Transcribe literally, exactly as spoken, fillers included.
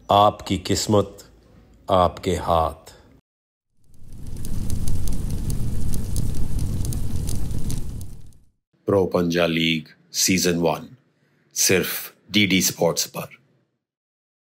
आपकी किस्मत आपके हाथ। Pro Panja league season one सिर्फ डी डी स्पोर्ट्स पर।